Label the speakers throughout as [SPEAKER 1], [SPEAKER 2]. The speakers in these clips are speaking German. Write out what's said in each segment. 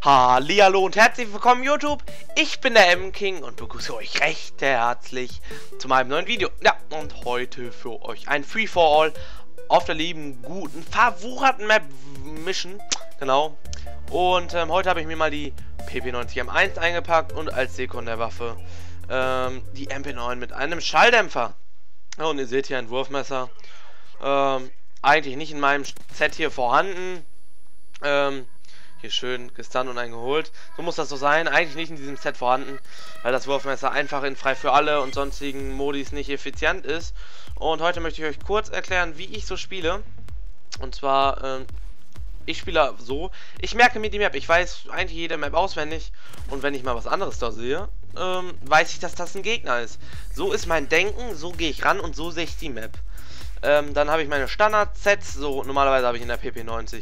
[SPEAKER 1] Hallihallo und herzlich willkommen YouTube, ich bin der M-King und begrüße euch recht herzlich zu meinem neuen Video. Ja, und heute für euch ein Free-for-All auf der lieben, guten, verwucherten Map Mission, genau. Und heute habe ich mir mal die PP90M1 eingepackt und als Sekund der Waffe die MP9 mit einem Schalldämpfer. Ja, und ihr seht hier ein Wurfmesser, eigentlich nicht in meinem Set hier vorhanden, hier schön gestunt und eingeholt. So muss das so sein. Eigentlich nicht in diesem Set vorhanden, weil das Wurfmesser einfach in frei für alle und sonstigen Modis nicht effizient ist. Und heute möchte ich euch kurz erklären, wie ich so spiele. Und zwar, ich spiele so. Ich merke mir die Map. Ich weiß eigentlich jede Map auswendig. Und wenn ich mal was anderes da sehe, weiß ich, dass das ein Gegner ist. So ist mein Denken, so gehe ich ran und so sehe ich die Map. Dann habe ich meine Standard-Sets. So, normalerweise habe ich in der PP90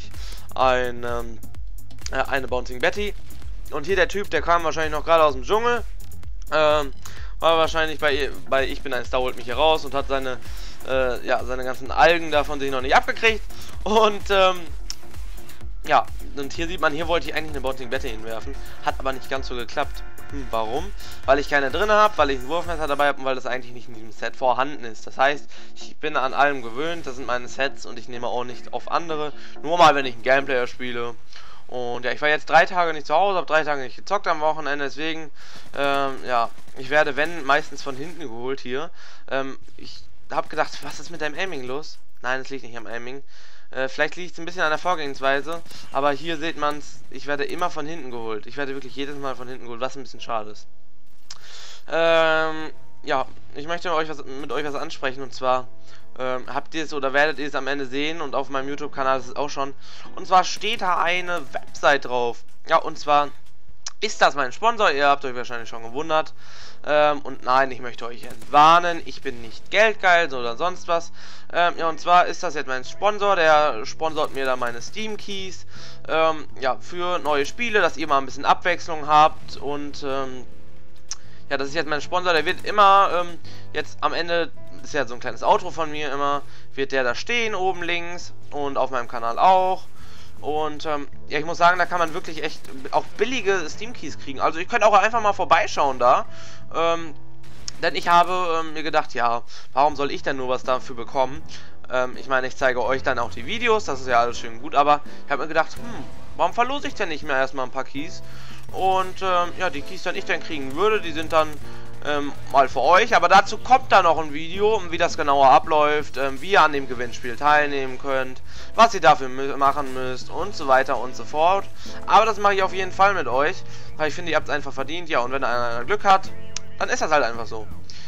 [SPEAKER 1] eine Bouncing Betty. Und hier der Typ, der kam wahrscheinlich noch gerade aus dem Dschungel. War wahrscheinlich bei Ich bin ein Star, holt mich hier raus und hat seine ganzen Algen davon sich noch nicht abgekriegt. Und ja, und hier sieht man, hier wollte ich eigentlich eine Bouncing Betty hinwerfen. Hat aber nicht ganz so geklappt. Warum? Weil ich keine drin habe, weil ich ein Wurfmesser dabei habe und weil das eigentlich nicht in diesem Set vorhanden ist. Das heißt, ich bin an allem gewöhnt, das sind meine Sets und ich nehme auch nicht auf andere. Nur mal, wenn ich einen Gameplayer spiele. Und ja, ich war jetzt 3 Tage nicht zu Hause, habe 3 Tage nicht gezockt am Wochenende, deswegen, ja, ich werde, wenn, meistens von hinten geholt hier. Ich habe gedacht, was ist mit deinem Aiming los? Nein, es liegt nicht am Aiming. Vielleicht liegt es ein bisschen an der Vorgehensweise, aber hier seht man es, ich werde immer von hinten geholt. Ich werde wirklich jedes Mal von hinten geholt, was ein bisschen schade ist. Ja, ich möchte mit euch was ansprechen und zwar habt ihr es oder werdet ihr es am Ende sehen und auf meinem YouTube-Kanal ist es auch schon. Und zwar steht da eine Website drauf. Ja, und zwar ist das mein Sponsor. Ihr habt euch wahrscheinlich schon gewundert. Und nein, ich möchte euch entwarnen. Ich bin nicht geldgeil oder sonst was. Ja, und zwar ist das jetzt mein Sponsor. Der sponsort mir da meine Steam Keys. Ja, für neue Spiele, dass ihr mal ein bisschen Abwechslung habt. Und ja, das ist jetzt mein Sponsor. Der wird immer jetzt am Ende, ist ja so ein kleines Outro von mir immer, wird der da stehen, oben links und auf meinem Kanal auch. Und ja, ich muss sagen, da kann man wirklich echt auch billige Steam Keys kriegen. Also ich könnte auch einfach mal vorbeischauen da. Denn ich habe mir gedacht, ja, warum soll ich denn nur was dafür bekommen? Ich meine, ich zeige euch dann auch die Videos, das ist ja alles schön gut, aber ich habe mir gedacht, warum verlose ich denn nicht mehr erstmal ein paar Keys? Und ja, die Keys, die ich dann kriegen würde, die sind dann mal für euch, aber dazu kommt da noch ein Video, wie das genauer abläuft, wie ihr an dem Gewinnspiel teilnehmen könnt, was ihr dafür machen müsst und so weiter und so fort. Aber das mache ich auf jeden Fall mit euch, weil ich finde, ihr habt es einfach verdient, ja, und wenn einer Glück hat, dann ist das halt einfach so.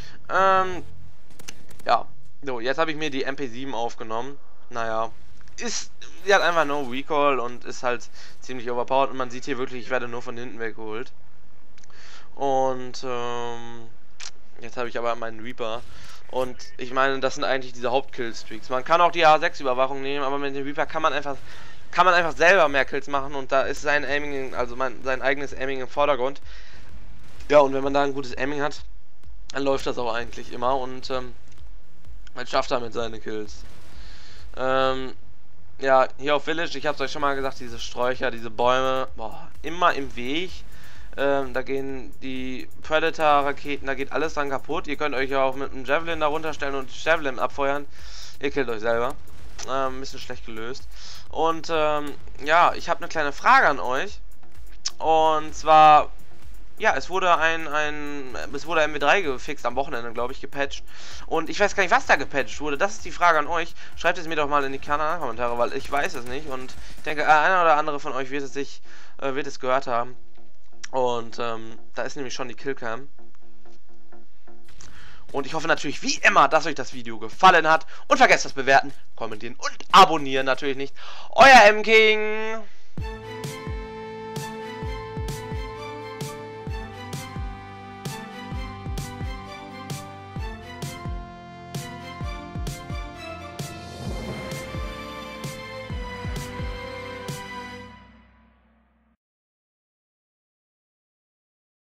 [SPEAKER 1] Ja, so, jetzt habe ich mir die MP7 aufgenommen, naja, die hat einfach no Recall und ist halt ziemlich overpowered und man sieht hier wirklich, ich werde nur von hinten weggeholt. Und jetzt habe ich aber meinen Reaper. Und ich meine, das sind eigentlich diese Hauptkill-Streaks. Man kann auch die A6-Überwachung nehmen, aber mit dem Reaper kann man einfach selber mehr Kills machen und da ist sein Aiming, also sein eigenes Aiming im Vordergrund. Ja, und wenn man da ein gutes Aiming hat, dann läuft das auch eigentlich immer und man schafft damit seine Kills. Ja, hier auf Village, ich habe es euch schon mal gesagt, diese Sträucher, diese Bäume, boah, immer im Weg. Da gehen die Predator-Raketen, da geht alles dran kaputt. Ihr könnt euch ja auch mit einem Javelin da runterstellen und Javelin abfeuern. Ihr killt euch selber. Ein bisschen schlecht gelöst. Und ja, ich habe eine kleine Frage an euch. Und zwar, ja, es wurde MW3 gefixt am Wochenende, glaube ich, gepatcht. Und ich weiß gar nicht, was da gepatcht wurde. Das ist die Frage an euch. Schreibt es mir doch mal in die Kanalkommentare, weil ich weiß es nicht. Und ich denke, einer oder andere von euch wird es gehört haben. Und da ist nämlich schon die Killcam. Und ich hoffe natürlich wie immer, dass euch das Video gefallen hat. Und vergesst das Bewerten, Kommentieren und Abonnieren natürlich nicht. Euer M-King.